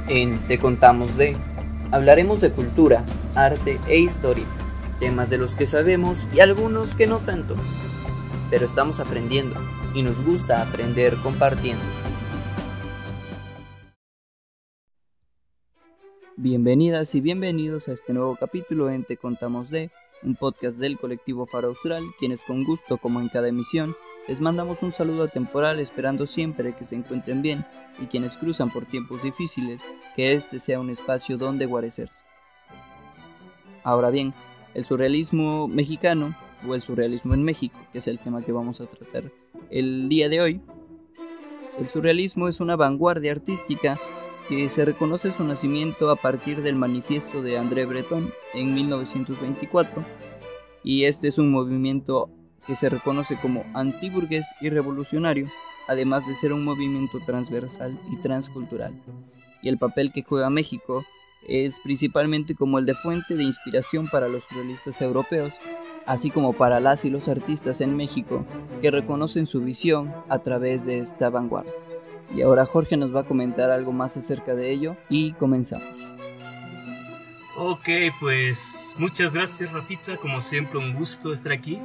En Te Contamos de hablaremos de cultura, arte e historia, temas de los que sabemos y algunos que no tanto, pero estamos aprendiendo y nos gusta aprender compartiendo. Bienvenidas y bienvenidos a este nuevo capítulo en Te Contamos de, un podcast del colectivo Faro Austral, quienes con gusto, como en cada emisión, les mandamos un saludo atemporal esperando siempre que se encuentren bien y quienes cruzan por tiempos difíciles, que este sea un espacio donde guarecerse. Ahora bien, el surrealismo mexicano, o el surrealismo en México, que es el tema que vamos a tratar el día de hoy. El surrealismo es una vanguardia artística que se reconoce su nacimiento a partir del manifiesto de André Breton en 1924, y este es un movimiento que se reconoce como antiburgués y revolucionario, además de ser un movimiento transversal y transcultural. Y el papel que juega México es principalmente como el de fuente de inspiración para los surrealistas europeos, así como para las y los artistas en México que reconocen su visión a través de esta vanguardia. Y ahora Jorge nos va a comentar algo más acerca de ello y comenzamos. Ok, pues muchas gracias, Rafita, como siempre un gusto estar aquí.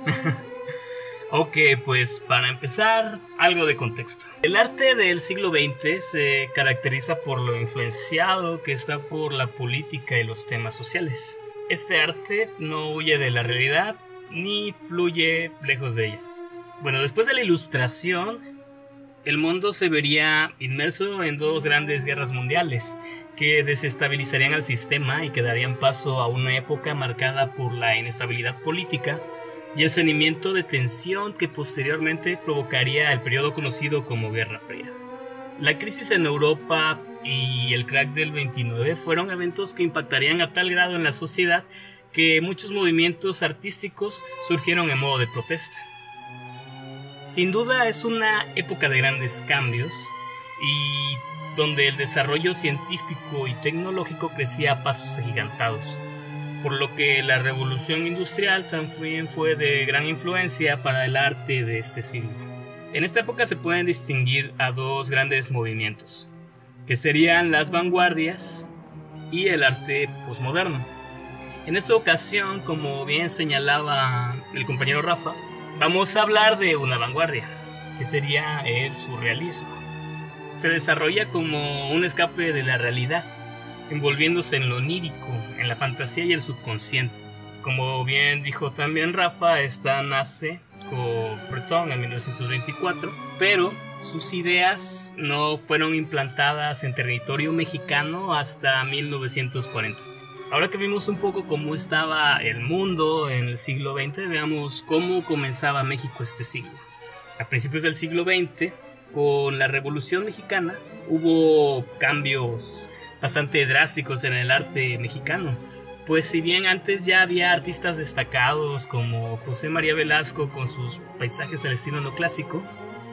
Ok, pues para empezar, algo de contexto. El arte del siglo XX se caracteriza por lo influenciado que está por la política y los temas sociales. Este arte no huye de la realidad ni fluye lejos de ella. Bueno, después de la Ilustración, el mundo se vería inmerso en dos grandes guerras mundiales que desestabilizarían al sistema y que darían paso a una época marcada por la inestabilidad política y el crecimiento de tensión que posteriormente provocaría el periodo conocido como Guerra Fría. La crisis en Europa y el crack del 29 fueron eventos que impactarían a tal grado en la sociedad que muchos movimientos artísticos surgieron en modo de protesta. Sin duda es una época de grandes cambios y donde el desarrollo científico y tecnológico crecía a pasos agigantados, por lo que la revolución industrial también fue de gran influencia para el arte de este siglo. En esta época se pueden distinguir a dos grandes movimientos, que serían las vanguardias y el arte posmoderno. En esta ocasión, como bien señalaba el compañero Rafa, vamos a hablar de una vanguardia, que sería el surrealismo. Se desarrolla como un escape de la realidad, envolviéndose en lo onírico, en la fantasía y el subconsciente. Como bien dijo también Rafa, esta nace con Breton en 1924, pero sus ideas no fueron implantadas en territorio mexicano hasta 1940. Ahora que vimos un poco cómo estaba el mundo en el siglo XX, veamos cómo comenzaba México este siglo. A principios del siglo XX, con la Revolución Mexicana, hubo cambios bastante drásticos en el arte mexicano, pues si bien antes ya había artistas destacados como José María Velasco con sus paisajes al estilo neoclásico,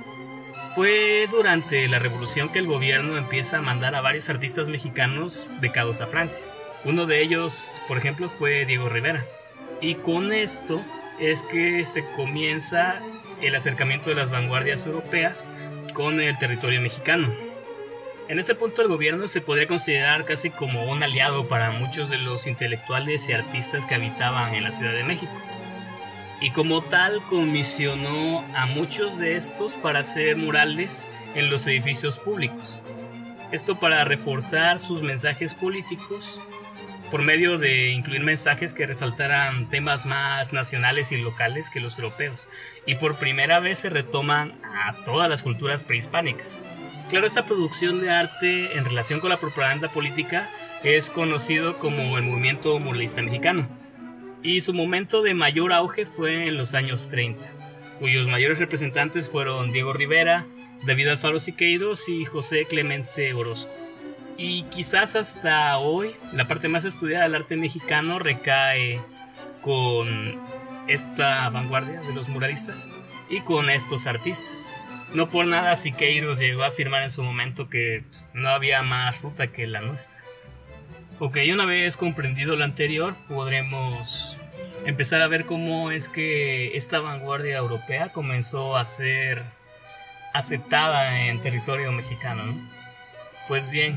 fue durante la Revolución que el gobierno empieza a mandar a varios artistas mexicanos becados a Francia. Uno de ellos, por ejemplo, fue Diego Rivera. Y con esto es que se comienza el acercamiento de las vanguardias europeas con el territorio mexicano. En este punto el gobierno se podría considerar casi como un aliado para muchos de los intelectuales y artistas que habitaban en la Ciudad de México. Y como tal comisionó a muchos de estos para hacer murales en los edificios públicos. Esto para reforzar sus mensajes políticos por medio de incluir mensajes que resaltaran temas más nacionales y locales que los europeos, y por primera vez se retoman a todas las culturas prehispánicas. Claro, esta producción de arte en relación con la propaganda política es conocido como el movimiento muralista mexicano, y su momento de mayor auge fue en los años 30, cuyos mayores representantes fueron Diego Rivera, David Alfaro Siqueiros y José Clemente Orozco. Y quizás hasta hoy la parte más estudiada del arte mexicano recae con esta vanguardia de los muralistas y con estos artistas. No por nada Siqueiros llegó a afirmar en su momento que no había más ruta que la nuestra. Ok, una vez comprendido lo anterior, podremos empezar a ver cómo es que esta vanguardia europea comenzó a ser aceptada en territorio mexicano, ¿no? Pues bien,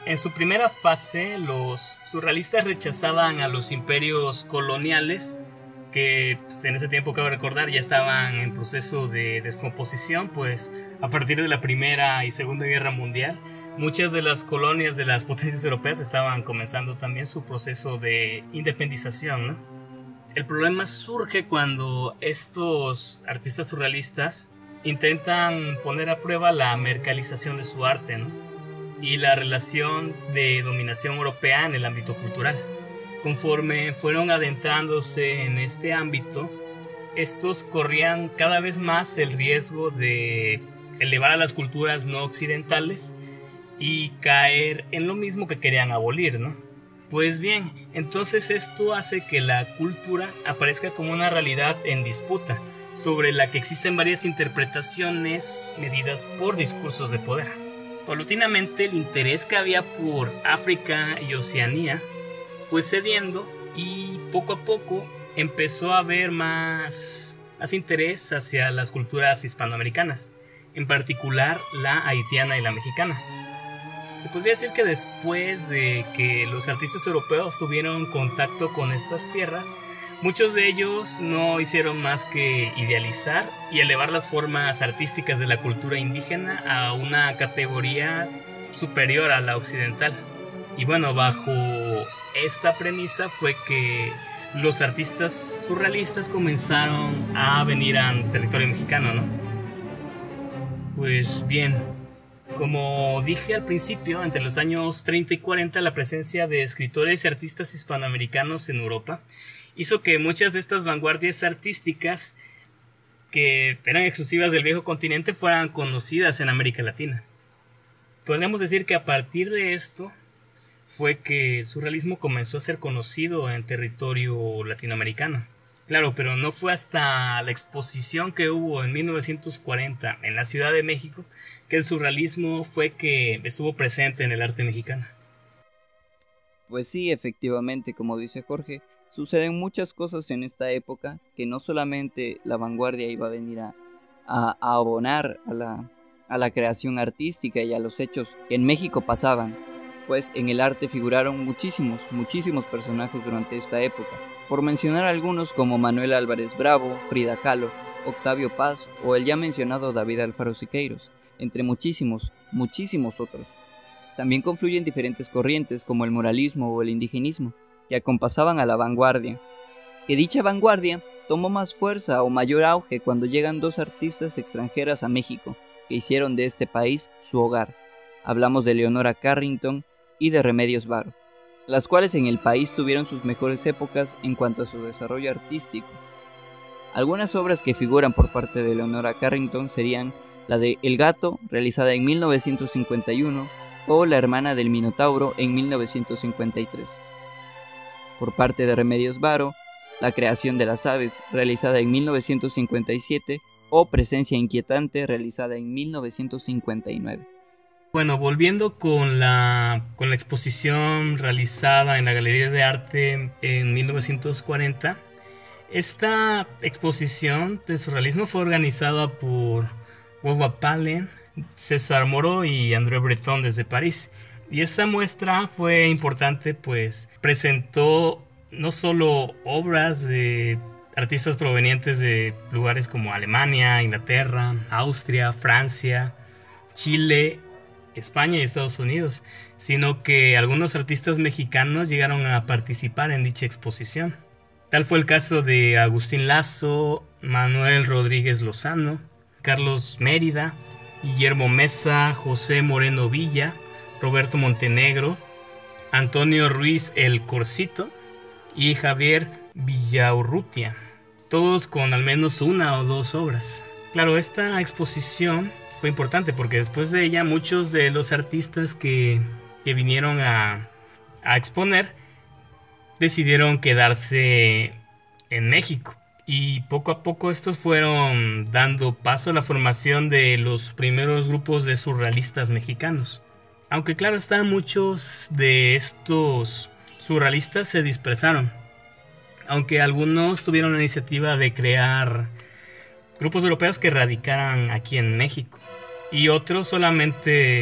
En su primera fase, los surrealistas rechazaban a los imperios coloniales que pues, en ese tiempo, cabe recordar, ya estaban en proceso de descomposición, pues a partir de la Primera y Segunda Guerra Mundial, muchas de las colonias de las potencias europeas estaban comenzando también su proceso de independización, ¿no? El problema surge cuando estos artistas surrealistas intentan poner a prueba la mercantilización de su arte, ¿no? Y la relación de dominación europea en el ámbito cultural. Conforme fueron adentrándose en este ámbito, estos corrían cada vez más el riesgo de elevar a las culturas no occidentales y caer en lo mismo que querían abolir, ¿no? Pues bien, entonces esto hace que la cultura aparezca como una realidad en disputa, sobre la que existen varias interpretaciones medidas por discursos de poder. Paulatinamente el interés que había por África y Oceanía fue cediendo y poco a poco empezó a haber más interés hacia las culturas hispanoamericanas, en particular la haitiana y la mexicana. Se podría decir que después de que los artistas europeos tuvieron contacto con estas tierras, muchos de ellos no hicieron más que idealizar y elevar las formas artísticas de la cultura indígena a una categoría superior a la occidental. Y bueno, bajo esta premisa fue que los artistas surrealistas comenzaron a venir al territorio mexicano, ¿no? Pues bien, como dije al principio, entre los años 30 y 40 la presencia de escritores y artistas hispanoamericanos en Europa hizo que muchas de estas vanguardias artísticas que eran exclusivas del viejo continente fueran conocidas en América Latina. Podríamos decir que a partir de esto fue que el surrealismo comenzó a ser conocido en territorio latinoamericano. Claro, pero no fue hasta la exposición que hubo en 1940 en la Ciudad de México que el surrealismo fue que estuvo presente en el arte mexicano. Pues sí, efectivamente, como dice Jorge, suceden muchas cosas en esta época que no solamente la vanguardia iba a venir a abonar a la creación artística y a los hechos que en México pasaban, pues en el arte figuraron muchísimos personajes durante esta época, por mencionar algunos como Manuel Álvarez Bravo, Frida Kahlo, Octavio Paz o el ya mencionado David Alfaro Siqueiros, entre muchísimos otros. También confluyen diferentes corrientes como el muralismo o el indigenismo, que acompasaban a la vanguardia. Que dicha vanguardia tomó más fuerza o mayor auge cuando llegan dos artistas extranjeras a México, que hicieron de este país su hogar. Hablamos de Leonora Carrington y de Remedios Varo, las cuales en el país tuvieron sus mejores épocas en cuanto a su desarrollo artístico. Algunas obras que figuran por parte de Leonora Carrington serían la de El Gato, realizada en 1951, o La Hermana del Minotauro en 1953. Por parte de Remedios Varo, La Creación de las Aves, realizada en 1957, o Presencia Inquietante, realizada en 1959. Bueno, volviendo con la exposición realizada en la Galería de Arte en 1940, esta exposición de surrealismo fue organizada por Wolfgang Paalen, César Moreau y André Breton desde París. Y esta muestra fue importante, pues presentó no solo obras de artistas provenientes de lugares como Alemania, Inglaterra, Austria, Francia, Chile, España y Estados Unidos, sino que algunos artistas mexicanos llegaron a participar en dicha exposición. Tal fue el caso de Agustín Lazo, Manuel Rodríguez Lozano, Carlos Mérida, Guillermo Mesa, José Moreno Villa, Roberto Montenegro, Antonio Ruiz El Corcito y Javier Villaurrutia, todos con al menos una o dos obras. Claro, esta exposición fue importante porque después de ella muchos de los artistas que vinieron a exponer decidieron quedarse en México. Y poco a poco estos fueron dando paso a la formación de los primeros grupos de surrealistas mexicanos. Aunque claro está, muchos de estos surrealistas se dispersaron. Aunque algunos tuvieron la iniciativa de crear grupos europeos que radicaran aquí en México. Y otros solamente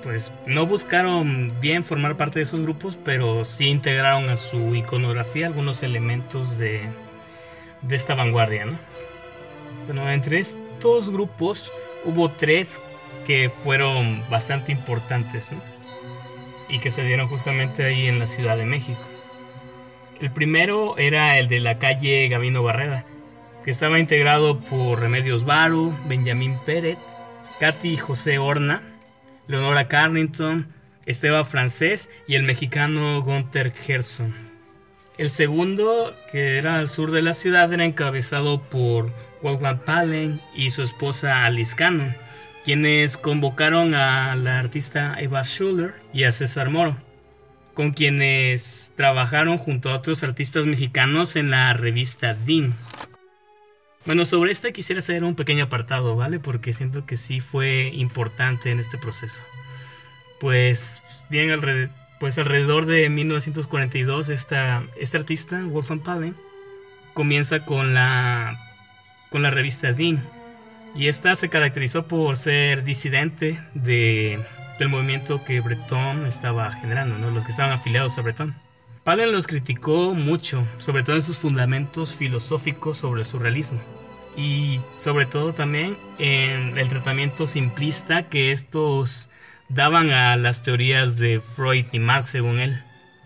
pues no buscaron bien formar parte de esos grupos, pero sí integraron a su iconografía algunos elementos de esta vanguardia, ¿no? Bueno, entre estos grupos hubo 3 que fueron bastante importantes, ¿no? Y que se dieron justamente ahí en la Ciudad de México. El primero era el de la calle Gabino Barrera, que estaba integrado por Remedios Varo, Benjamín Peret, Katy José Horna, Leonora Carrington, Esteban Francés y el mexicano Gunther Gerson. El segundo, que era al sur de la ciudad, era encabezado por Wolfgang Palen y su esposa Alice Cannon, quienes convocaron a la artista Eva Schuller y a César Moro, con quienes trabajaron junto a otros artistas mexicanos en la revista Dim. Bueno, sobre esta quisiera hacer un pequeño apartado, ¿vale? Porque siento que sí fue importante en este proceso. Pues bien, alrededor de 1942 esta artista, Wolfgang Palen, comienza con la revista Dim. Y esta se caracterizó por ser disidente del movimiento que Breton estaba generando, ¿no? Los que estaban afiliados a Breton. Palen los criticó mucho, sobre todo en sus fundamentos filosóficos sobre el surrealismo. Y sobre todo también en el tratamiento simplista que estos daban a las teorías de Freud y Marx, según él.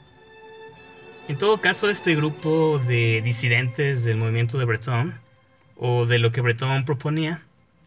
En todo caso, este grupo de disidentes del movimiento de Breton, o de lo que Breton proponía,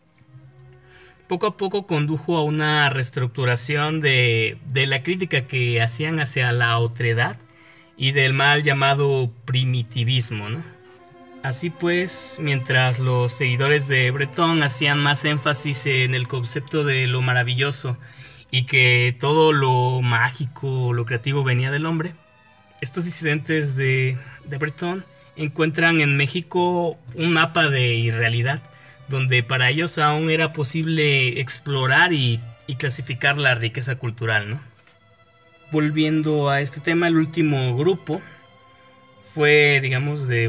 poco a poco condujo a una reestructuración de la crítica que hacían hacia la otredad y del mal llamado primitivismo, ¿no? Así pues, mientras los seguidores de Breton hacían más énfasis en el concepto de lo maravilloso y que todo lo mágico, lo creativo venía del hombre, estos disidentes de Breton encuentran en México un mapa de irrealidad, donde para ellos aún era posible explorar y clasificar la riqueza cultural, ¿no? Volviendo a este tema, el último grupo fue, digamos, de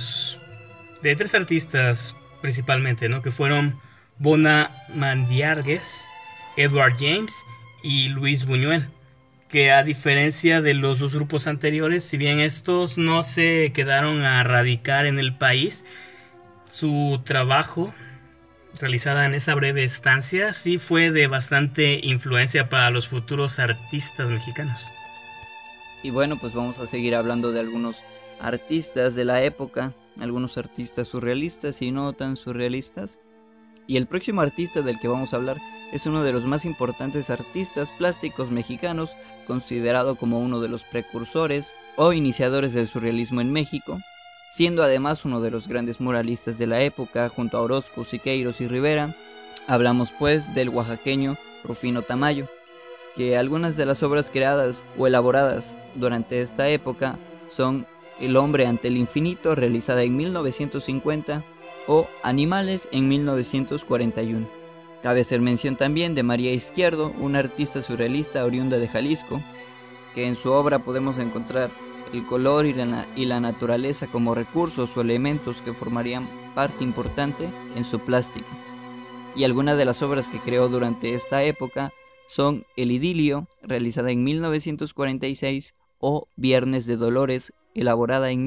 3 artistas principalmente, ¿no? Que fueron Bona Mandiargues, Edward James y Luis Buñuel, que a diferencia de los 2 grupos anteriores, si bien estos no se quedaron a radicar en el país, su trabajo realizada en esa breve estancia sí fue de bastante influencia para los futuros artistas mexicanos. Y bueno, pues vamos a seguir hablando de algunos artistas de la época, algunos artistas surrealistas y no tan surrealistas. Y el próximo artista del que vamos a hablar es uno de los más importantes artistas plásticos mexicanos, considerado como uno de los precursores o iniciadores del surrealismo en México, siendo además uno de los grandes muralistas de la época junto a Orozco, Siqueiros y Rivera. Hablamos pues del oaxaqueño Rufino Tamayo, que algunas de las obras creadas o elaboradas durante esta época son El hombre ante el infinito, realizada en 1950, o Animales en 1941. Cabe hacer mención también de María Izquierdo, una artista surrealista oriunda de Jalisco, que en su obra podemos encontrar el color y la naturaleza como recursos o elementos que formarían parte importante en su plástica. Y algunas de las obras que creó durante esta época son El idilio, realizada en 1946, o Viernes de Dolores, elaborada en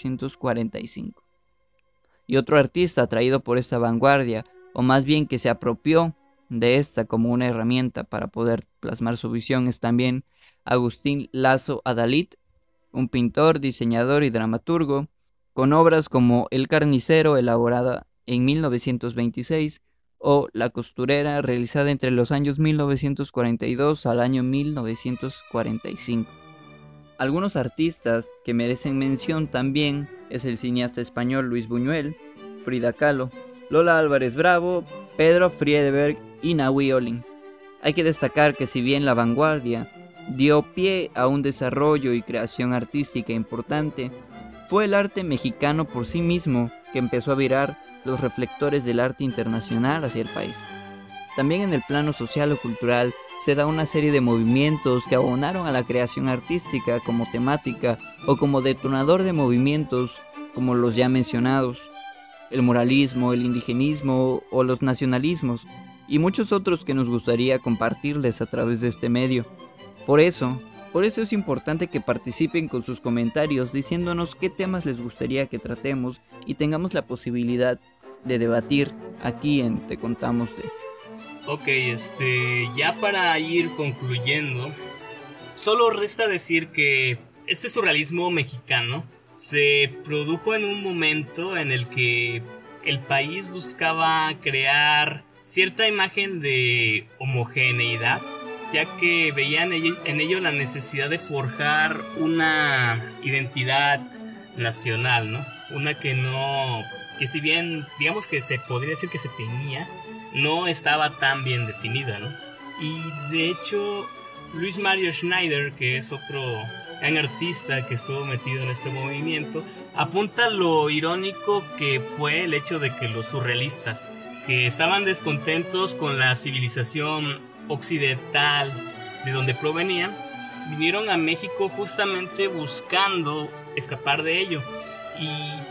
1945. Y otro artista atraído por esta vanguardia, o más bien que se apropió de esta como una herramienta para poder plasmar su visión, es también Agustín Lazo Adalid, un pintor, diseñador y dramaturgo, con obras como El carnicero, elaborada en 1926, o La costurera, realizada entre los años 1942 al año 1945. Algunos artistas que merecen mención también es el cineasta español Luis Buñuel, Frida Kahlo, Lola Álvarez Bravo, Pedro Friedeberg y Nahui Olin. Hay que destacar que si bien la vanguardia dio pie a un desarrollo y creación artística importante, fue el arte mexicano por sí mismo que empezó a virar los reflectores del arte internacional hacia el país. También en el plano social o cultural se da una serie de movimientos que abonaron a la creación artística como temática o como detonador de movimientos como los ya mencionados, el muralismo, el indigenismo o los nacionalismos, y muchos otros que nos gustaría compartirles a través de este medio. Por eso es importante que participen con sus comentarios diciéndonos qué temas les gustaría que tratemos y tengamos la posibilidad de debatir aquí en Te Contamos De. Ok, ya para ir concluyendo, solo resta decir que este surrealismo mexicano se produjo en un momento en el que el país buscaba crear cierta imagen de homogeneidad, ya que veían en ello la necesidad de forjar una identidad nacional, ¿no? Una que si bien digamos que se podría decir que se tenía, no estaba tan bien definida, ¿no? Y de hecho, Luis Mario Schneider, que es otro gran artista que estuvo metido en este movimiento, apunta lo irónico que fue el hecho de que los surrealistas, que estaban descontentos con la civilización occidental de donde provenían, vinieron a México justamente buscando escapar de ello, y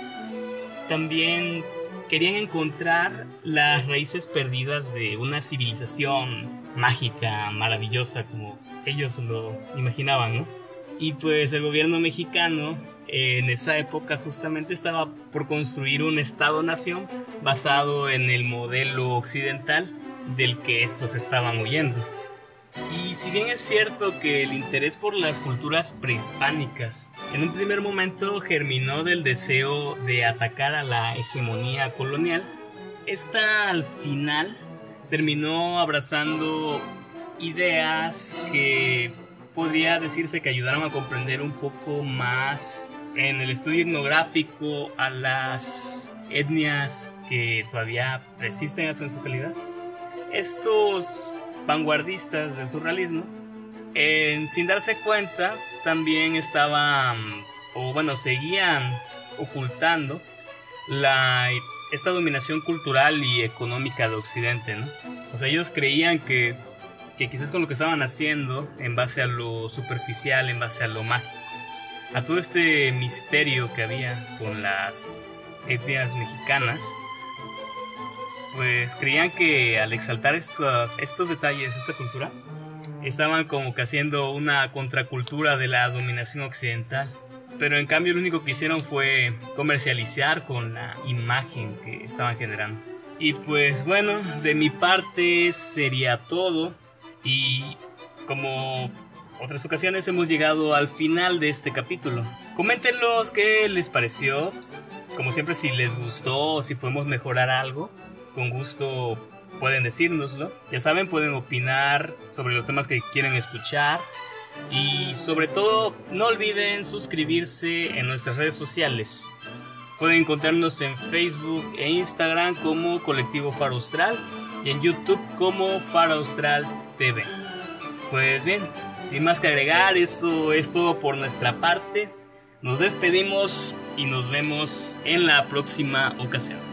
también querían encontrar las raíces perdidas de una civilización mágica, maravillosa, como ellos lo imaginaban, ¿no? Y pues el gobierno mexicano en esa época justamente estaba por construir un estado-nación basado en el modelo occidental del que estos estaban huyendo. Y si bien es cierto que el interés por las culturas prehispánicas en un primer momento germinó del deseo de atacar a la hegemonía colonial, esta al final terminó abrazando ideas que podría decirse que ayudaron a comprender un poco más en el estudio etnográfico a las etnias que todavía persisten hasta en su actualidad. Estos vanguardistas del surrealismo, sin darse cuenta, también seguían ocultando esta dominación cultural y económica de Occidente, ¿no? O sea, ellos creían que quizás con lo que estaban haciendo, en base a lo superficial, en base a lo mágico, a todo este misterio que había con las etnias mexicanas, pues creían que al exaltar estos detalles, esta cultura, estaban como que haciendo una contracultura de la dominación occidental. Pero en cambio lo único que hicieron fue comercializar con la imagen que estaban generando. Y pues bueno, de mi parte sería todo. Y como otras ocasiones hemos llegado al final de este capítulo. Coméntenos qué les pareció. Como siempre, si les gustó o si podemos mejorar algo, con gusto pueden decírnoslo. Ya saben, pueden opinar sobre los temas que quieren escuchar. Y sobre todo, no olviden suscribirse en nuestras redes sociales. Pueden encontrarnos en Facebook e Instagram como Colectivo Faro Austral y en YouTube como Faro Austral TV. Pues bien, sin más que agregar, eso es todo por nuestra parte. Nos despedimos y nos vemos en la próxima ocasión.